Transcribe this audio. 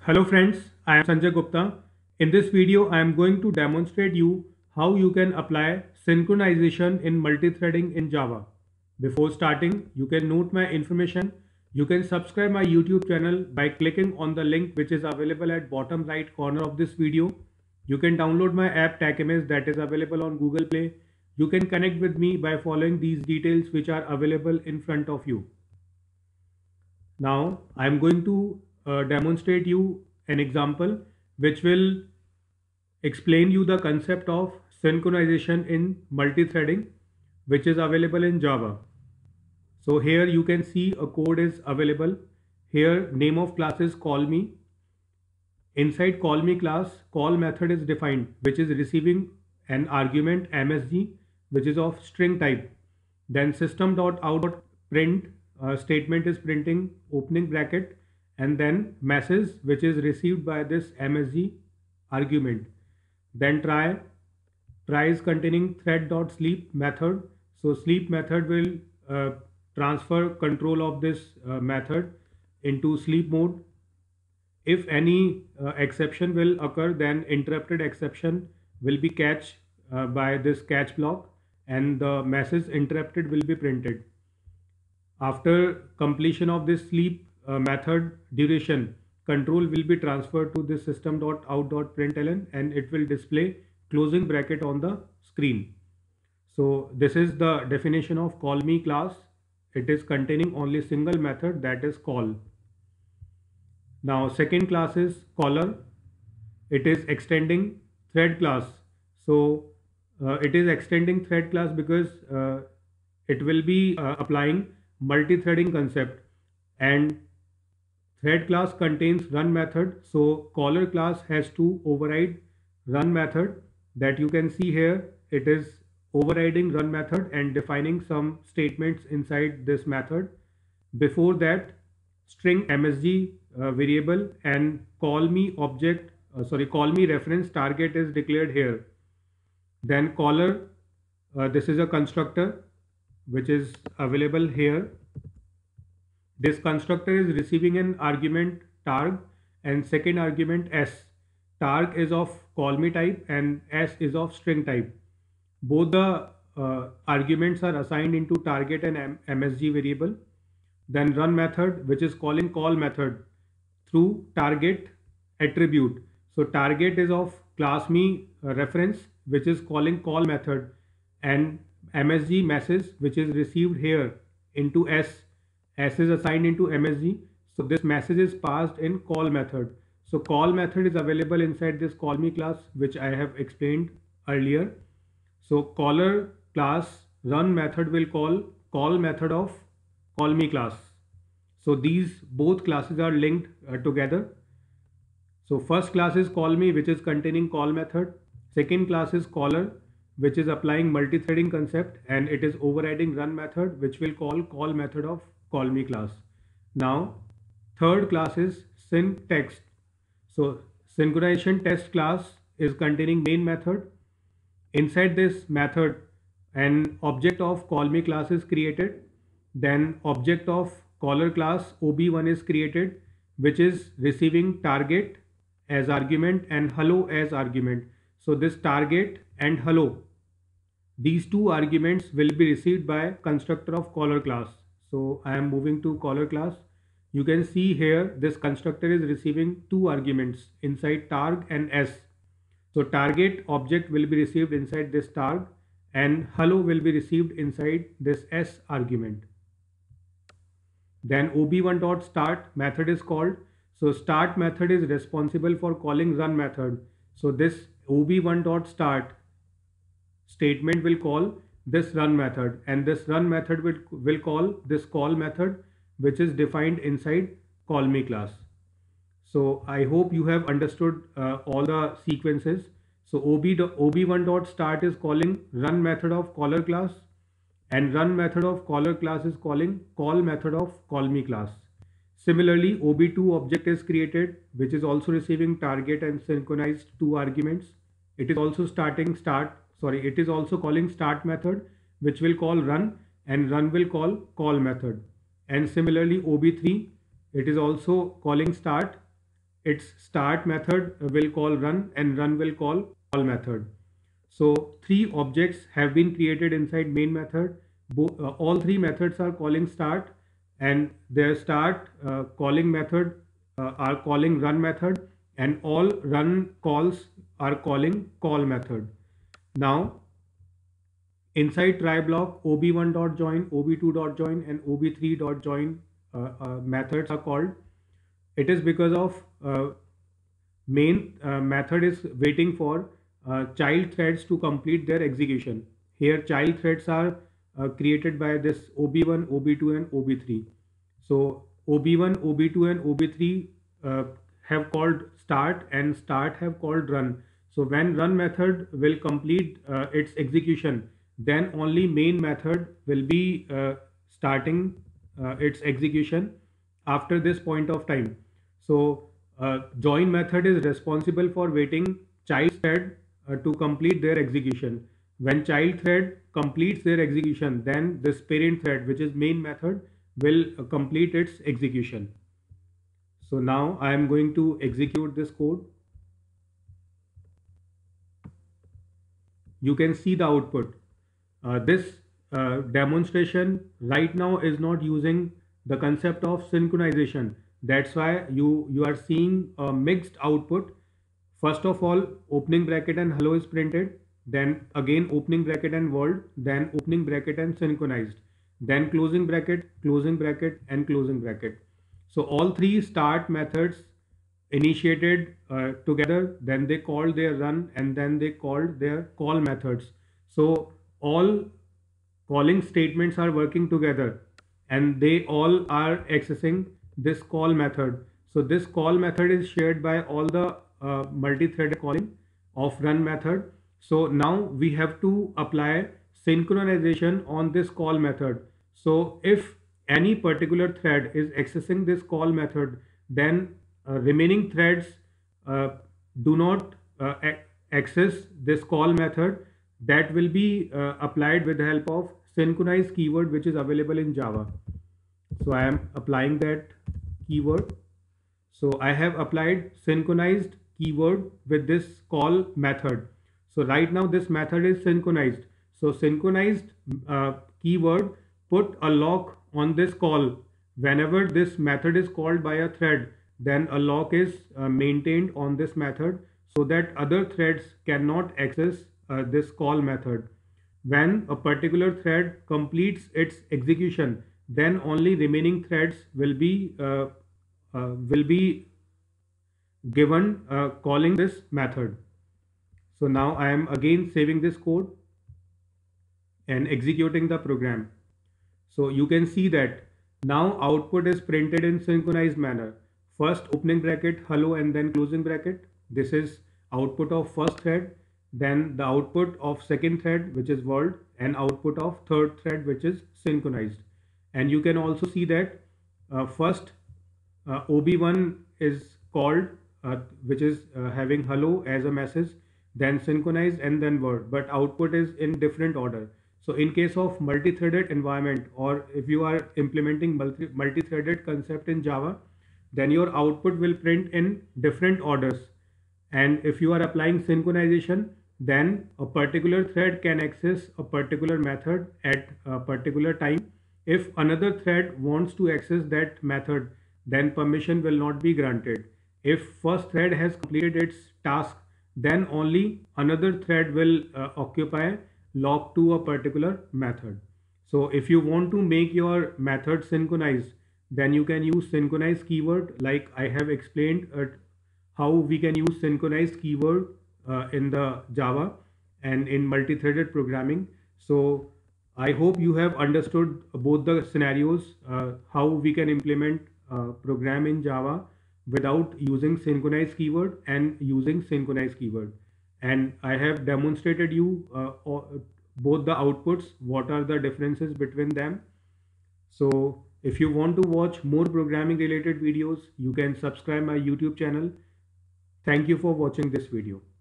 Hello friends, I am Sanjay Gupta. In this video, I am going to demonstrate you how you can apply synchronization in multithreading in Java. Before starting, you can note my information. You can subscribe my YouTube channel by clicking on the link which is available at bottom right corner of this video. You can download my app TechMS that is available on Google Play. You can connect with me by following these details which are available in front of you. Now I'm going to demonstrate you an example which will explain you the concept of synchronization in multithreading which is available in Java. So here you can see a code is available. Here name of class is call me. Inside call me class, call method is defined which is receiving an argument MSG which is of string type. Then system.out.print statement is printing opening bracket and then message which is received by this MSG argument. Then try is containing thread.sleep method. So sleep method will transfer control of this method into sleep mode. If any exception will occur, then interrupted exception will be catch by this catch block and the message interrupted will be printed. After completion of this sleep method duration, control will be transferred to this system.out.println and it will display closing bracket on the screen. So this is the definition of call me class. It is containing only single method, that is call. Now second class is caller. It is extending thread class. So it is extending thread class because it will be applying multi-threading concept, and thread class contains run method. So caller class has to override run method that you can see here. It is overriding run method and defining some statements inside this method. Before that, string msg variable and call me object call me reference target is declared here. Then caller, this is a constructor which is available here. This constructor is receiving an argument targ and second argument s. Targ is of call me type and s is of string type. Both the arguments are assigned into target and msg variable. Then run method which is calling call method through target attribute. So target is of class me reference which is calling call method, and msg message which is received here into s is assigned into msg. So this message is passed in call method. So call method is available inside this call me class which I have explained earlier. So caller class run method will call method of call me class. So these both classes are linked together. So first class is call me which is containing call method. Second class is caller which is applying multi-threading concept and it is overriding run method which will call method of call me class. Now third class is syntext. So synchronization test class is containing main method. Inside this method an object of call me class is created. Then object of caller class ob1 is created which is receiving target as argument and hello as argument. So this target and hello, these two arguments will be received by constructor of caller class. So I am moving to caller class. You can see here this constructor is receiving two arguments inside targ and s. So target object will be received inside this targ and hello will be received inside this s argument. Then ob1.start method is called. So start method is responsible for calling run method. So this ob1.start statement will call this run method and this run method will call this call method which is defined inside call me class. So I hope you have understood all the sequences. So ob1.start is calling run method of caller class and run method of caller class is calling call method of call me class. Similarly, ob2 object is created which is also receiving target and synchronized two arguments. It is also it is also calling start method which will call run and run will call method. And similarly ob3, it is also calling start its start method will call run, and run will call method. So three objects have been created inside main method. All three methods are calling start, and their start calling method are calling run method, and all run calls are calling call method. Now inside try block, ob1.join, ob2.join, and ob3.join methods are called. It is because of main method is waiting for child threads to complete their execution. Here child threads are created by this ob1, ob2, and ob3. So ob1, ob2, and ob3 have called start, and start have called run. So when run method will complete its execution, then only main method will be starting its execution after this point of time. So join method is responsible for waiting child thread to complete their execution. When child thread completes their execution, then this parent thread, which is main method, will complete its execution. So now I am going to execute this code. You can see the output. This demonstration right now is not using the concept of synchronization. That's why you are seeing a mixed output. First of all, opening bracket and hello is printed, then again opening bracket and world, then opening bracket and synchronized, then closing bracket, and closing bracket. So all three start methods initiated together, then they called their run, and then they called their call methods. So all calling statements are working together, and they all are accessing this call method. So this call method is shared by all the multi-threaded calling of run method. So now we have to apply synchronization on this call method. So if any particular thread is accessing this call method, then remaining threads uh, do not access this call method. That will be applied with the help of synchronize keyword, which is available in Java. So I am applying that keyword. So I have applied synchronized keyword with this call method. So right now this method is synchronized. So synchronized keyword put a lock on this call. Whenever this method is called by a thread, then a lock is maintained on this method so that other threads cannot access this call method. When a particular thread completes its execution, then only remaining threads will be given calling this method. So now I am again saving this code and executing the program. So you can see that now output is printed in synchronized manner. First opening bracket hello and then closing bracket. This is output of first thread, then the output of second thread, which is world, and output of third thread, which is synchronized. And you can also see that first ob1 is called, which is having hello as a message, then synchronized, and then word, but output is in different order. So in case of multi-threaded environment, or if you are implementing multi-threaded concept in Java, then your output will print in different orders. And if you are applying synchronization, then a particular thread can access a particular method at a particular time. If another thread wants to access that method, then permission will not be granted. If first thread has completed its task, then only another thread will occupy lock to a particular method. So if you want to make your method synchronized, then you can use synchronize keyword, like I have explained how we can use synchronized keyword in the Java and in multi-threaded programming. So I hope you have understood both the scenarios, how we can implement program in Java without using synchronized keyword and using synchronized keyword. And I have demonstrated you both the outputs, what are the differences between them. So if you want to watch more programming related videos, you can subscribe my YouTube channel. Thank you for watching this video.